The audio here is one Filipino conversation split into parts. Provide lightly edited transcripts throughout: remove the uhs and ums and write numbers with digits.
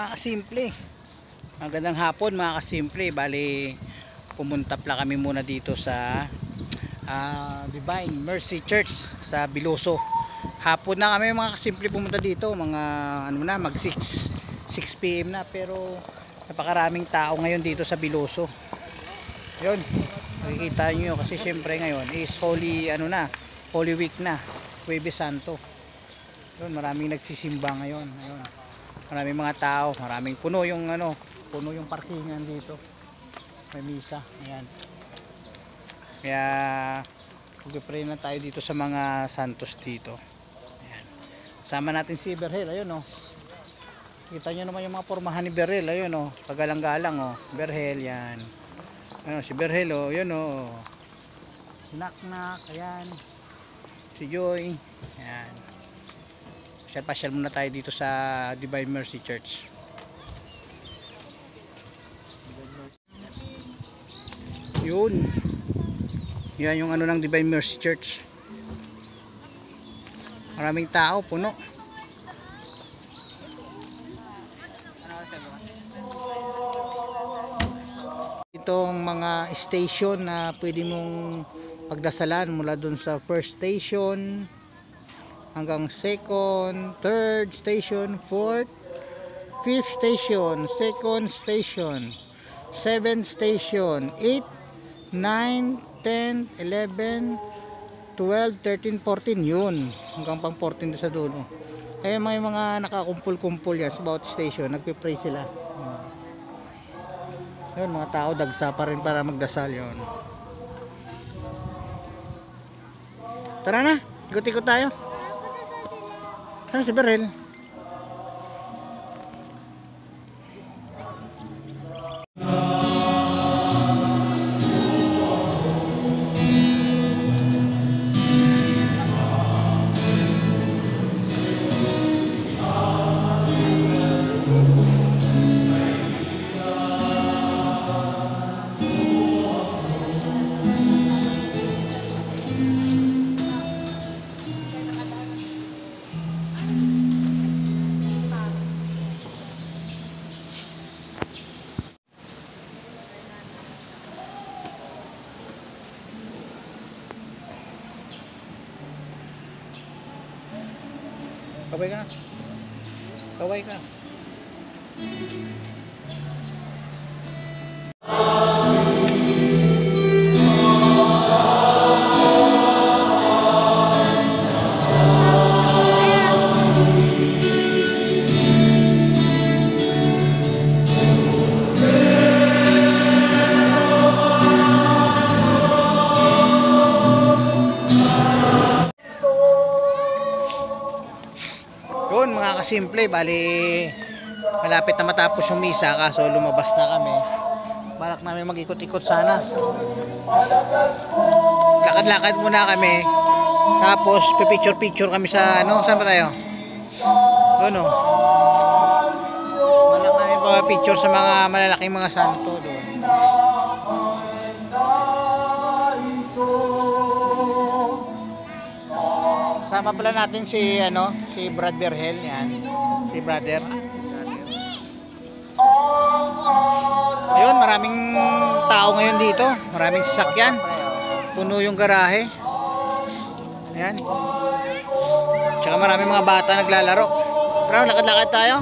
mga kasimple, magandang hapon mga kasimple. Bali pumunta pala kami muna dito sa Divine Mercy Church sa Biloso. Hapon na kami mga kasimple pumunta dito, mga ano na, mag 6 PM na, pero napakaraming tao ngayon dito sa Biloso. Yun, makikita nyo kasi syempre ngayon is Holy Week na, Huwebes Santo. Yun, maraming nagsisimba ngayon. Ayun, maraming mga tao, maraming puno yung parkingan dito. May misa, ayan. Kaya mag-pray na tayo dito sa mga santos dito. Ayan. Kasama natin si Berhel, ayun oh. Kita nyo naman yung mga pormahan ni Berhel, ayun oh. Pagalang-galang oh. Berhel, yan. Ano si Berhel oh, yun oh. Si Naknak, ayan. Si Joy, ayan. Pasyal muna tayo dito sa Divine Mercy Church. Yun. Yan yung ng Divine Mercy Church. Maraming tao, puno. Itong mga station na pwede mong pagdasalan mula dun sa first station hanggang second, third station, fourth, fifth station, second station, seventh station, 8, 9, 10, 11, 12, 13, 14, yun hanggang pang 14 sa dulo. Kaya may mga nakakumpul-kumpul yan sa bawat station, nagpipray sila. Yun, mga tao dagsa pa rin para magdasal yun. Tara na, ikot-ikot tayo. Ano si Berhel? Kaway ka na. Kaway ka. Yun mga kasimple, bali malapit na matapos yung misa, kaso lumabas na kami. Balak namin mag-ikot-ikot sana, lakad-lakad muna kami, tapos pipicture-picture kami sa saan ba tayo? Doon oh, balak namin pa-picture sa mga malalaking mga santo doon. Sama pala natin si si Brad Berhel, yan. Si brother. Ayun, maraming tao ngayon dito. Maraming sasakyan. Puno yung garahe. Ayan. Tsaka maraming mga bata naglalaro. Tara, lakad-lakad tayo.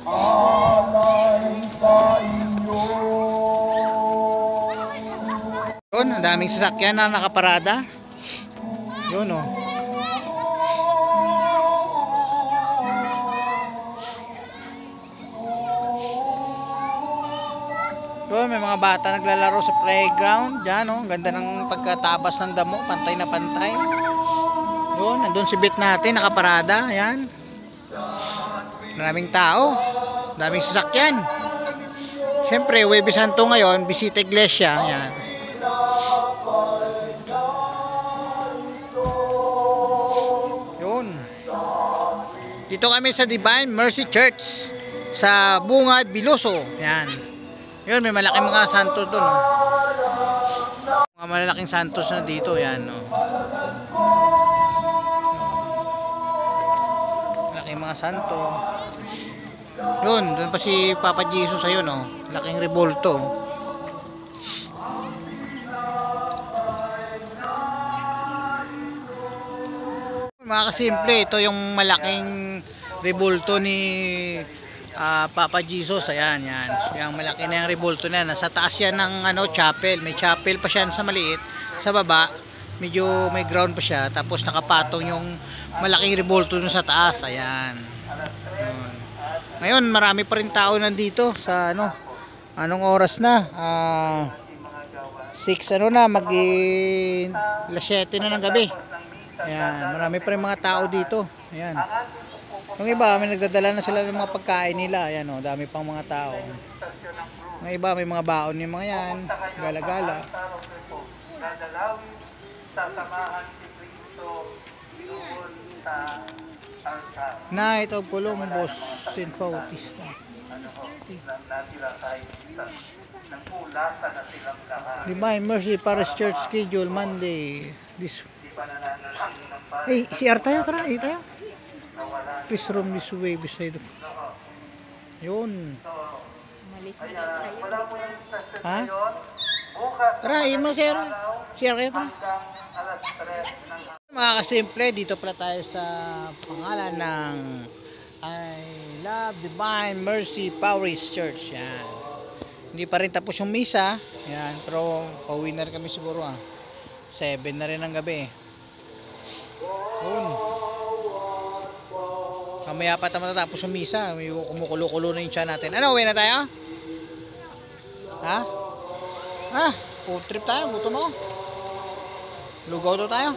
Yun, ang daming sasakyan na nakaparada. Yun oh. Doon, may mga bata naglalaro sa playground. Diyan, oh, ganda ng pagkatabas ng damo, pantay na pantay. Doon, nandun si bit natin, nakaparada. Ayan. Maraming tao, daming sasakyan. Siyempre, Huwebes Santo ngayon, bisita iglesia. Ayan. Yun. Dito kami sa Divine Mercy Church sa Bungad, Biloso. Ayan. Yun, may malaking mga santo doon oh. Mga malalaking santos na dito, yan oh. Malaking mga santo. Yun, doon pa si Papa Jesus ayun oh. Laking rebulto. Mga kasimple, ito yung malaking rebulto ni Papa Jesus. Ayan, yan. Yung malaki na yung rebulto na yan. Nasa taas yan ng ano, chapel. May chapel pa siya sa maliit. Sa baba, medyo may ground pa siya. Tapos nakapatong yung malaking rebulto dun sa taas. Ayan. Yun. Ngayon, marami pa rin tao nandito sa ano. Anong oras na? 6 ano na, alas 7 na ng gabi. Ayan, marami pa rin mga tao dito. Ayan. Yung iba, may nagdadala na sila ng mga pagkain nila. Ayan o, dami pang mga tao. Yung iba, may mga baon yung mga yan. Gala-gala. Night of Columbus, St. Bautista. Divine Mercy Parish Church schedule Monday. This hey, CR tayo, tara, tayo. Please room this way beside the... Yun. Ha? Tara, mo CR kayo tara. Mga kasimple, dito pala tayo sa pangalan ng I Love Divine Mercy Parish Church. Yan. Hindi pa rin tapos yung misa. Yan, pero pauwi na rin kami siguro 7 na rin ang gabi. Yun. Mamaya pa tayo matatapos yung misa. May kumukulo-kulo na yung tiyan natin. Ano, uwi na tayo? Ha? Food trip tayo. Gutom ako. Lugaw daw tayo.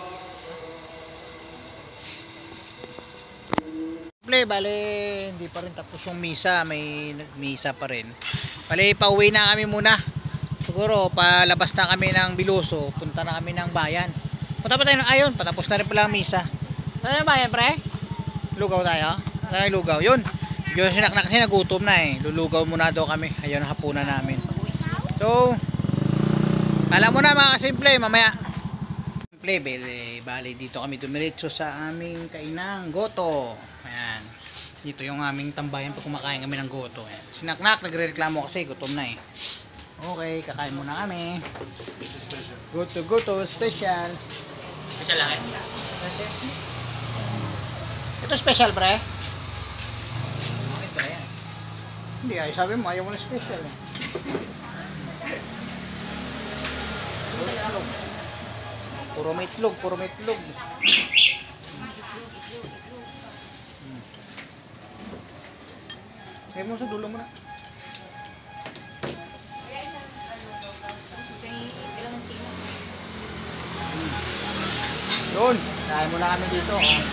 Bale, hindi pa rin tapos yung misa. May misa pa rin. Bale, pauwi na kami muna. Siguro, palabas na kami ng Biloso. Punta na kami ng bayan. Punta pa tayo ng ayon. Patapos na rin pala ang misa. Tayo ng bayan, pre? Lugaw tayo? Tayo lugaw. Yun. Yung sinaknak kasi nagutom na eh. Lulugaw muna daw kami. Ayun ang hapunan namin. So, alam mo na mga kasimple, mamaya. Simple, bale dito kami dumiretso sa aming kainang goto. Ayan. Dito yung aming tambayan pag kumakain kami ng goto. Ayan. Sinaknak, nagre-reklamo kasi gutom na eh. Okay, kakain muna kami. Goto special. Special lang eh. Ito special, pre? Ito yan. Hindi ay, sabi mo ayaw mo na special eh. Puro may itlog. Kaya mo sa dulo mo na. Yun, kain muna kami dito.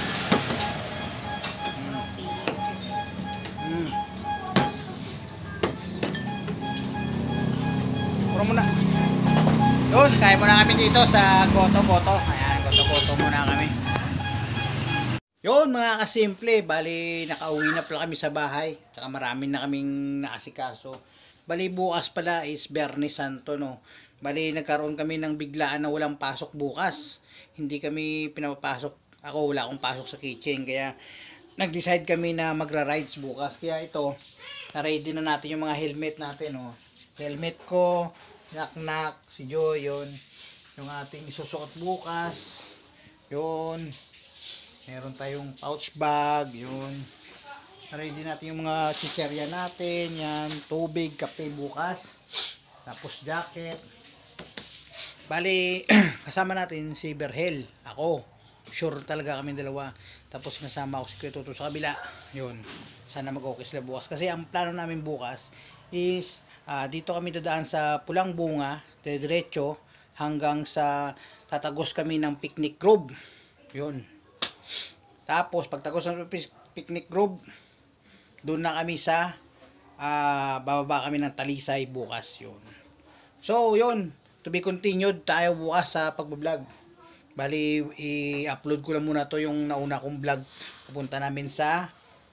Puro muna. Yun, kain muna kami dito sa goto. Ayan, goto muna kami. Yun mga kasimple, bali nakauwi na pala kami sa bahay. Tsaka marami na kaming naasikaso. Bali bukas pala is Biyernes Santo, no. Bali nagkaroon kami ng biglaan na walang pasok bukas. Hindi kami pinapapasok. Ako wala akong pasok sa kitchen. Kaya nag-decide kami na magra-rides bukas. Kaya ito, na-ready na natin yung mga helmet natin, no. Helmet ko, knock, si Joy, yun. Yung ating isusuot bukas. Yun. Meron tayong pouch bag, yun. Ready natin yung mga chicherya natin, yan, tubig, kape bukas. Tapos jacket. Bali, kasama natin si Berhel, ako. Sure talaga kami dalawa. Tapos nasama ako si Kuya Toto sa kabila. Yun. Sana mag-okay sila bukas. Kasi ang plano namin bukas is dito kami dadaan sa Pulang Bunga, diretso hanggang sa tatagos kami ng Picnic Grove. Yun. Tapos pagtagos ng Picnic Grove, doon na kami sa bababa kami ng Talisay bukas. Yun. So yun, to be continued tayo bukas sa pagbablog. Bali i-upload ko lang muna to yung nauna kong vlog. Pupunta namin sa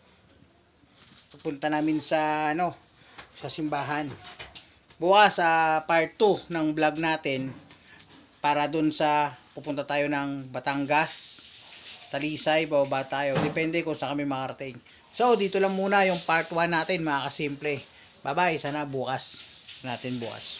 sa simbahan. Bukas sa part 2 ng vlog natin, para dun sa pupunta tayo ng Batangas, Talisay, bababa tayo. Depende kung saan kami makarating. So, dito lang muna yung part 1 natin mga kasimple. Bye-bye. Sana bukas. Natin bukas.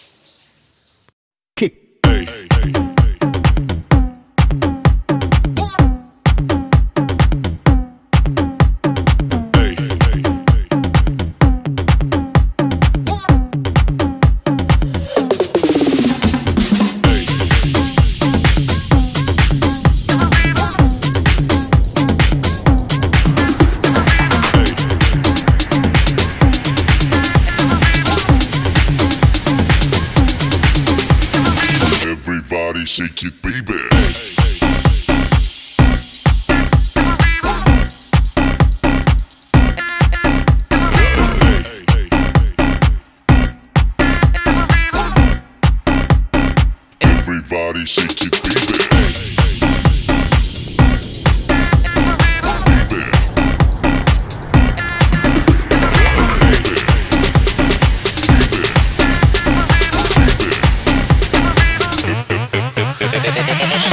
Everybody shake it, baby. Everybody shake it, baby. Baby.